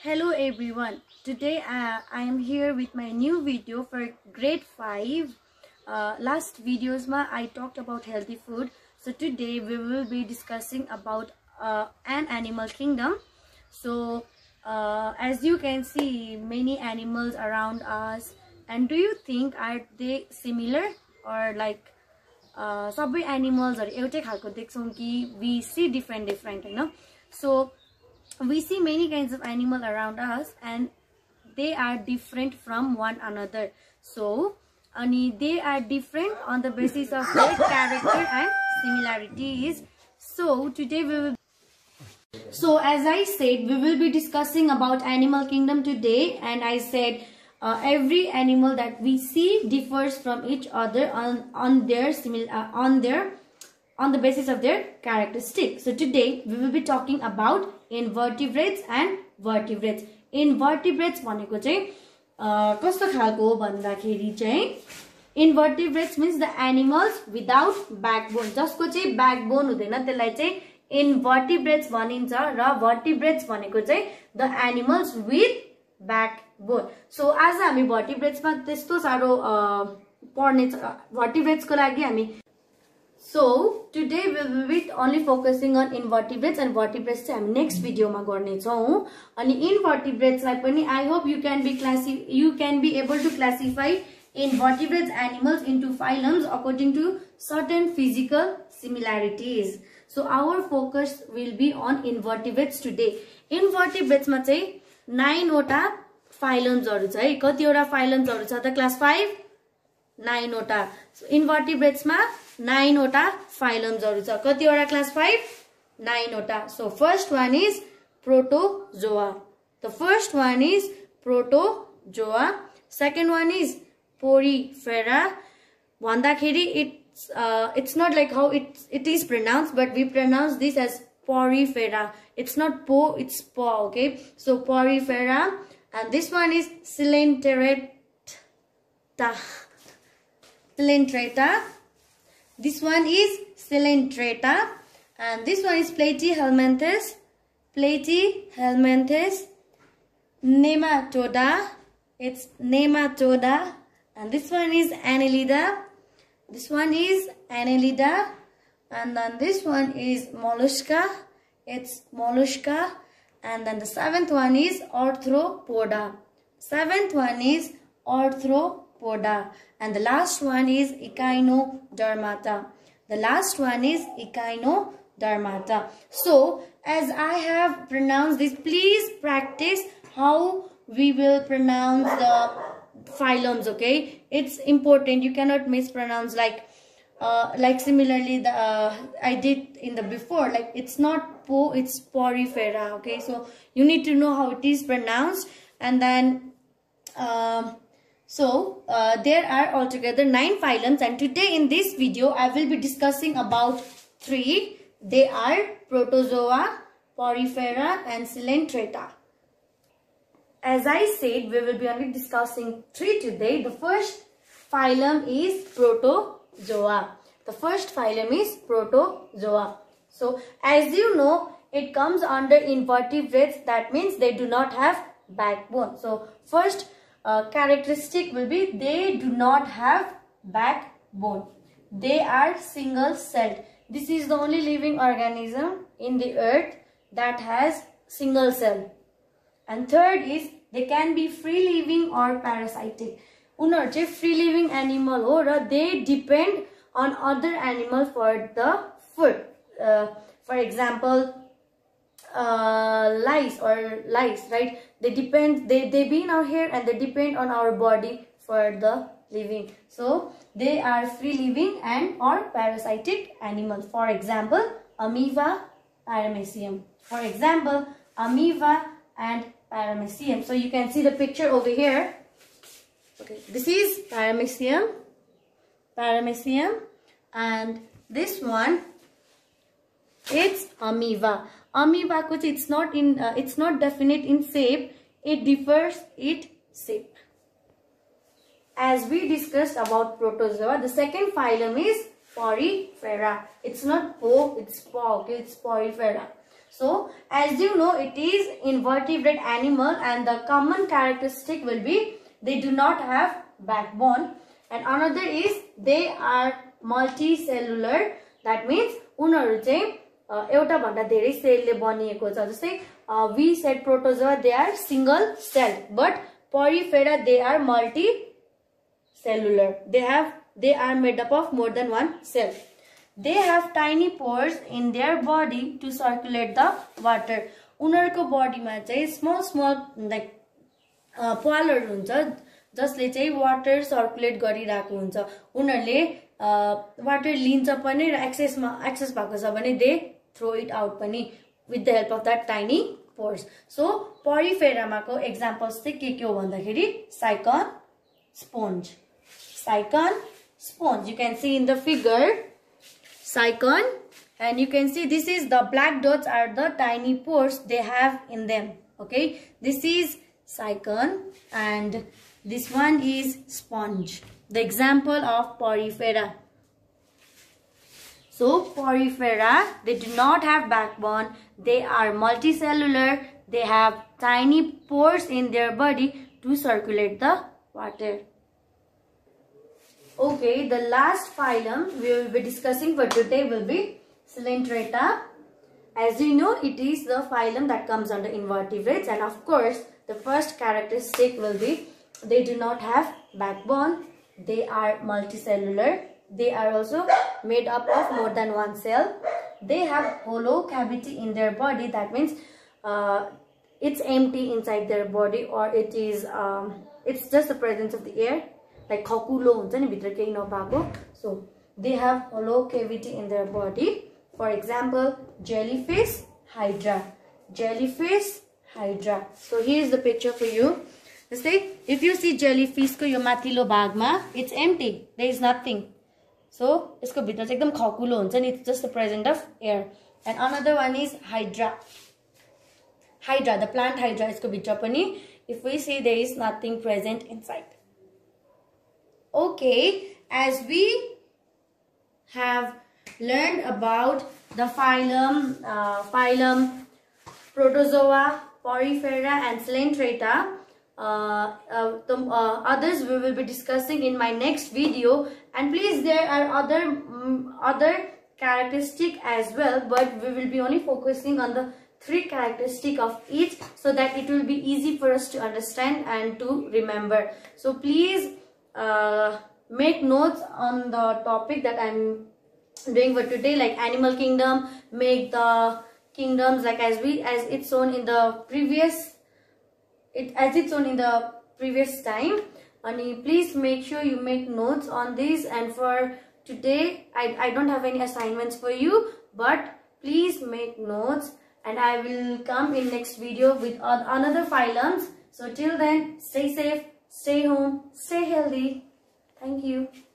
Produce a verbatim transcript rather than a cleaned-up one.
Hello everyone. Today uh, I am here with my new video for grade five. Uh, last videos ma I talked about healthy food. So today we will be discussing about uh, an animal kingdom. So uh, as you can see, many animals around us. And do you think are they similar or like uh, sabai animals or एउटै खालको देख्छौं कि we see different different, you know? So we see many kinds of animal around us and they are different from one another. So ani they are different on the basis of their character and similarities. So today we will so as I said, we will be discussing about animal kingdom today, and I said uh, every animal that we see differs from each other on on their simil uh, on their on the basis of their characteristics. So today we will be talking about invertebrates and vertebrates. Invertebrates भनेको चाहिँ कस्तो खालको भन्दाखेरि चाहिँ invertebrates means the animals without backbone. जसको चाहिँ backbone हुँदैन त्यसलाई चाहिँ invertebrates भनिन्छ र vertebrates भनेको चाहिँ the animals with backbone. So आज हामी vertebrates मा त्यस्तो सारो पढ्ने छ vertebrates को लागि हामी. So today we will be only focusing on invertebrates and vertebrates चाहिँ हामी next video मा गर्ने छौं. अनि invertebrates लाई पनि I hope you can be classi you can be able to classify invertebrates animals into phylums according to certain physical similarities. So our focus will be on invertebrates today. Invertebrates मा चाहिँ nine वटा phylums हरु छ है. कतिवटा phylums हरु छ त class five? nine वटा. So invertebrates मा nine वटा phylums हरु छ. कतिवटा class five? nine वटा. So first one is protozoa. The first one is protozoa. Second one is porifera. भन्दाखेरि it's uh, it's not like how it it is pronounced, but we pronounce this as porifera. It's not po, it's po. Okay. So porifera, and this one is Coelenterata. Coelenterata. This one is Coelenterata, and this one is Platyhelminthes. Platyhelminthes. Nematoda. It's Nematoda, and this one is Annelida. This one is Annelida, and then this one is Mollusca. It's Mollusca, and then the seventh one is Arthropoda. Seventh one is Arthropoda, and the last one is Echinodermata. The last one is Echinodermata. So as I have pronounced this, please practice how we will pronounce the phylums. Okay, it's important. You cannot mispronounce like uh, like similarly the uh, I did in the before. Like it's not po, it's porifera. Okay, so you need to know how it is pronounced, and then. Um, So, uh, there are altogether nine phylums, and today in this video I will be discussing about three. They are Protozoa, Porifera and Coelenterata. As I said, we will be only discussing three today. The first phylum is Protozoa. The first phylum is Protozoa. So, as you know, it comes under invertebrates. That means they do not have backbone. So, first Uh, characteristic will be they do not have backbone. They are single celled. This is the only living organism in the earth that has single cell. And third is they can be free living or parasitic. Unar चाहिँ free living animal ho ra they depend on other animal for the food. Uh, for example, uh lice or lice, right? They depend they they be in our hair and they depend on our body for the living. So they are free living and or parasitic animals. For example, amoeba, paramecium. For example, amoeba and paramecium. So you can see the picture over here. Okay, this is paramecium, paramecium, and this one it's amoeba. Amoeba, it's not in uh, it's not definite in shape. It differs in shape. As we discussed about Protozoa, the second phylum is Porifera. It's not po, it's po. Okay, it's Porifera. So as you know, it is invertebrate animal, and the common characteristic will be they do not have backbone, and another is they are multicellular. That means उनीहरु चाहिँ एउटा भन्दा धेरै सेलले बनिएको छ. जस्तै we said protozoa, they are single celled, but Porifera, they are multicellular. They have they are made up of more than one cell. They have tiny pores in their body to circulate the water. उनीहरुको बडीमा चाहिँ small small like पालहरु हुन्छ जसले चाहिँ water circulate गरिरहेको हुन्छ. उनीहरुले water लिन्छ पनि र एक्सेसमा एक्सेस भएको छ भने दे थ्रो इट आउट पनि with the help of that tiny pores. So Porifera माको examples चाहिँ के के हो भन्दाखेरि Cycon, sponge. Cycon, sponge. You can see in the figure Cycon, and you can see this is the black dots are the tiny pores they have in them. Okay, this is Cycon and this one is sponge. The example of Porifera. So Porifera, they do not have backbone. They are multicellular. They have tiny pores in their body to circulate the water. Okay, the last phylum we will be discussing for today will be Coelenterata. As you know, it is the phylum that comes under invertebrates, and of course, the first characteristic will be they do not have backbone. They are multicellular. They are also made up of more than one cell. They have hollow cavity in their body. That means uh, it's empty inside their body, or it is um, it's just the presence of the air, like khakulo huncha ni bhitra kehi nabhako. So they have hollow cavity in their body. For example, jellyfish, hydra. Jellyfish, hydra. So here is the picture for you. Just say if you see jellyfish ko yo mathilo bhagma, it's empty. There is nothing. So isko bhitra chai ekdam khakulo huncha ni, it's just the presence of air. And another one is hydra. Hydra, the plant hydra isko bhitra pani, if we see there is nothing present inside. Okay, as we have learned about the phylum, uh, phylum Protozoa, Porifera and Coelenterata. Uh, uh, the uh, others we will be discussing in my next video, and please there are other um, other characteristic as well, but we will be only focusing on the three characteristic of each, so that it will be easy for us to understand and to remember. So please uh, make notes on the topic that I'm doing for today, like animal kingdom. Make the kingdoms like as we as it's shown in the previous it as it's shown in the previous time. And please make sure you make notes on this. And for today I, I don't have any assignments for you, but please make notes, and I will come in next video with another phylums. So till then, stay safe, stay home, stay healthy. Thank you.